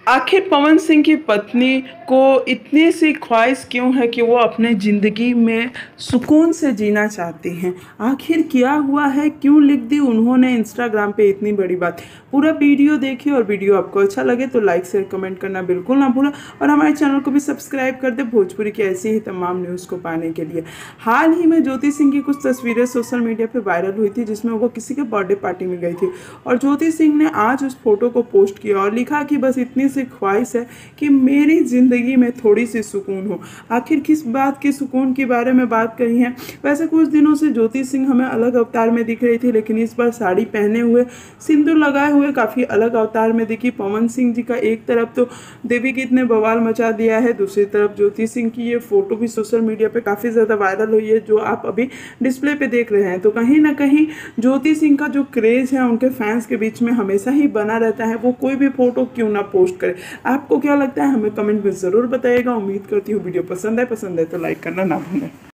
आखिर पवन सिंह की पत्नी को इतनी सी ख्वाहिश क्यों है कि वो अपने ज़िंदगी में सुकून से जीना चाहती हैं। आखिर क्या हुआ है, क्यों लिख दी उन्होंने इंस्टाग्राम पे इतनी बड़ी बात। पूरा वीडियो देखिए और वीडियो आपको अच्छा लगे तो लाइक शेयर कमेंट करना बिल्कुल ना भूलें और हमारे चैनल को भी सब्सक्राइब कर दे भोजपुरी की ऐसी ही तमाम न्यूज़ को पाने के लिए। हाल ही में ज्योति सिंह की कुछ तस्वीरें सोशल मीडिया पर वायरल हुई थी जिसमें वो किसी के बर्थडे पार्टी में गई थी और ज्योति सिंह ने आज उस फोटो को पोस्ट किया और लिखा कि बस इतनी सी ख्वाहिश है कि मेरी ज़िंदगी में थोड़ी सी सुकून हो। आखिर किस बात के सुकून के बारे में बात करी है। वैसे कुछ दिनों से ज्योति सिंह हमें अलग अवतार में दिख रही थी, लेकिन इस बार साड़ी पहने हुए सिंदूर लगाए हुए काफ़ी अलग अवतार में दिखी। पवन सिंह जी का एक तरफ तो देवी गीत ने बवाल मचा दिया है, दूसरी तरफ ज्योति सिंह की ये फोटो भी सोशल मीडिया पे काफ़ी ज़्यादा वायरल हुई है जो आप अभी डिस्प्ले पे देख रहे हैं। तो कहीं ना कहीं ज्योति सिंह का जो क्रेज़ है उनके फैंस के बीच में हमेशा ही बना रहता है, वो कोई भी फोटो क्यों ना पोस्ट करे। आपको क्या लगता है हमें कमेंट में ज़रूर बताइएगा। उम्मीद करती हूँ वीडियो पसंद है तो लाइक करना ना भूलें।